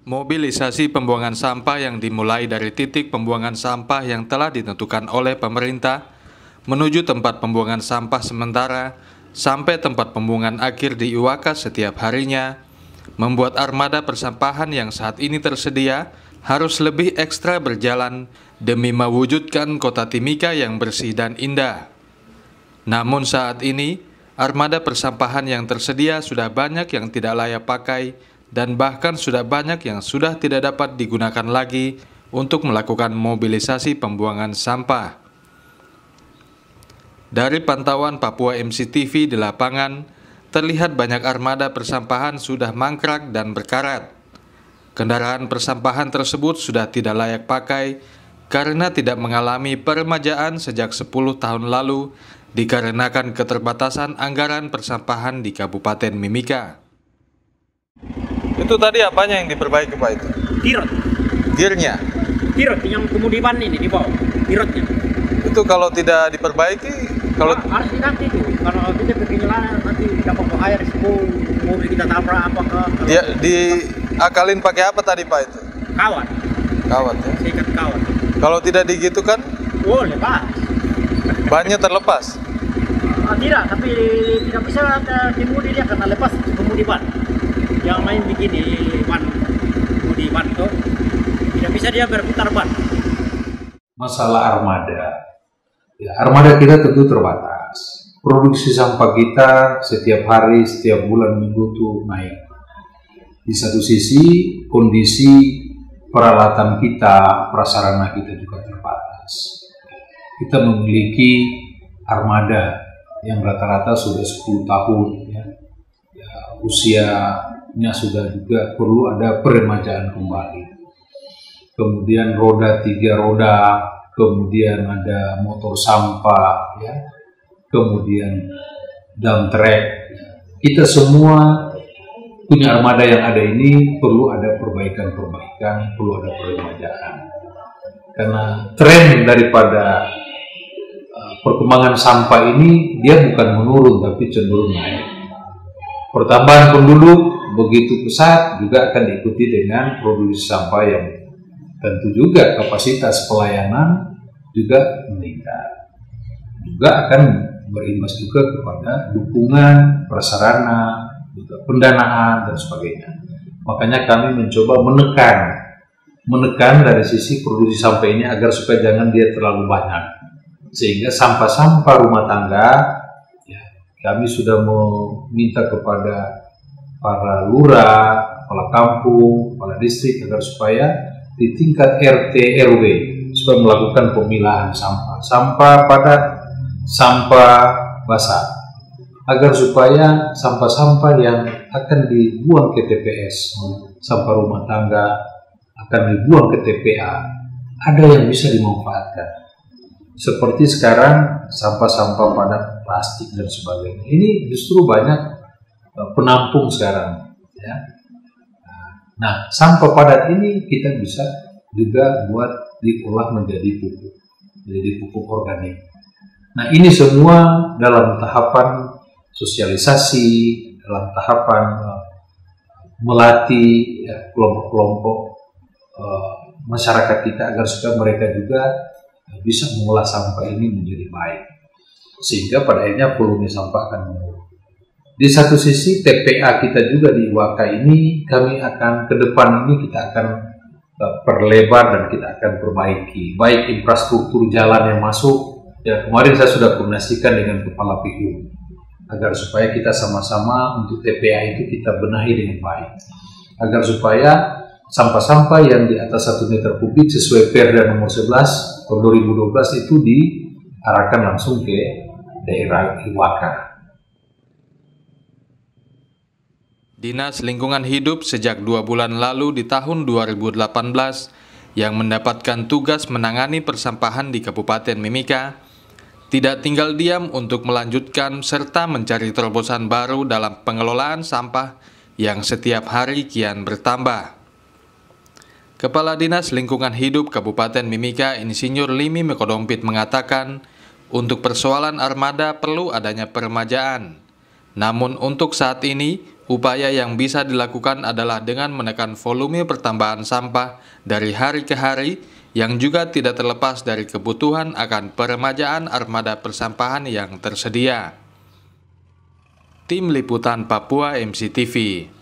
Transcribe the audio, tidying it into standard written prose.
Mobilisasi pembuangan sampah yang dimulai dari titik pembuangan sampah yang telah ditentukan oleh pemerintah menuju tempat pembuangan sampah sementara sampai tempat pembuangan akhir di Iwaka setiap harinya membuat armada persampahan yang saat ini tersedia harus lebih ekstra berjalan demi mewujudkan kota Timika yang bersih dan indah. Namun saat ini, armada persampahan yang tersedia sudah banyak yang tidak layak pakai dan bahkan sudah banyak yang sudah tidak dapat digunakan lagi untuk melakukan mobilisasi pembuangan sampah. Dari pantauan Papua MCTV di lapangan, terlihat banyak armada persampahan sudah mangkrak dan berkarat. Kendaraan persampahan tersebut sudah tidak layak pakai karena tidak mengalami peremajaan sejak 10 tahun lalu dikarenakan keterbatasan anggaran persampahan di Kabupaten Mimika. Itu tadi apanya yang diperbaiki Pak itu? Tirot. Gearnya? Tirot yang kemudi ban ini di bawah, tirotnya. Itu kalau tidak diperbaiki, kalau harus diganti itu. Kalau kita berkejalan nanti dapat air sepul, mobil kita tabrak apakah? dia diakalin pakai apa tadi Pak itu? Kawat. Kawat ya? Sikat kawat. Kalau tidak digitukan? Oh, lepas. Bannya terlepas? Tidak, tapi tidak bisa kemudi dia karena lepas kemudi ban. Yang lain bikin di ban, kemudi ban itu tidak bisa dia berputar ban. Masalah armada, ya, armada kita tentu terbatas. Produksi sampah kita setiap hari, setiap bulan, minggu tuh naik. Di satu sisi kondisi peralatan kita, prasarana kita juga terbatas. Kita memiliki armada yang rata-rata sudah 10 tahun, ya, usianya sudah juga perlu ada peremajaan kembali. Kemudian roda 3 roda, kemudian ada motor sampah, ya, kemudian dump truck. Kita semua punya armada yang ada ini perlu ada perbaikan-perbaikan, perlu ada peremajaan. Karena tren daripada perkembangan sampah ini dia bukan menurun tapi cenderung naik. Pertambahan penduduk begitu pesat juga akan diikuti dengan produksi sampah yang tentu juga kapasitas pelayanan juga meningkat. Juga akan berimbas juga kepada dukungan prasarana, juga pendanaan dan sebagainya. Makanya kami mencoba menekan dari sisi produksi sampah ini agar supaya jangan dia terlalu banyak. Sehingga sampah-sampah rumah tangga, ya, kami sudah meminta kepada para lurah, kepala kampung, kepala distrik agar supaya di tingkat RT RW supaya melakukan pemilahan sampah padat, sampah basah, agar supaya sampah-sampah yang akan dibuang ke TPS, sampah rumah tangga akan dibuang ke TPA, ada yang bisa dimanfaatkan. Seperti sekarang sampah-sampah padat plastik dan sebagainya. Ini justru banyak penampung sekarang, ya. Nah, sampah padat ini kita bisa juga buat diolah menjadi pupuk organik. Nah, ini semua dalam tahapan sosialisasi, dalam tahapan melatih, ya, kelompok-kelompok masyarakat kita agar supaya mereka juga bisa mengolah sampah ini menjadi baik, sehingga pada akhirnya volume sampah akan menurun. Di satu sisi TPA kita juga di Iwaka ini kami akan ke depan ini kita akan perlebar dan kita akan perbaiki, baik infrastruktur jalan yang masuk. Ya, kemarin saya sudah koordinasikan dengan Kepala PU agar supaya kita sama-sama untuk TPA itu kita benahi dengan baik, agar supaya sampah-sampah yang di atas 1 meter kubik sesuai Perda nomor 11 tahun 2012 itu diarahkan langsung ke daerah Iwaka. Dinas Lingkungan Hidup sejak 2 bulan lalu di tahun 2018 yang mendapatkan tugas menangani persampahan di Kabupaten Mimika tidak tinggal diam untuk melanjutkan serta mencari terobosan baru dalam pengelolaan sampah yang setiap hari kian bertambah. Kepala Dinas Lingkungan Hidup Kabupaten Mimika Insinyur Limi Mekodompit mengatakan untuk persoalan armada perlu adanya peremajaan. Namun untuk saat ini upaya yang bisa dilakukan adalah dengan menekan volume pertambahan sampah dari hari ke hari yang juga tidak terlepas dari kebutuhan akan peremajaan armada persampahan yang tersedia. Tim Liputan Papua MCTV.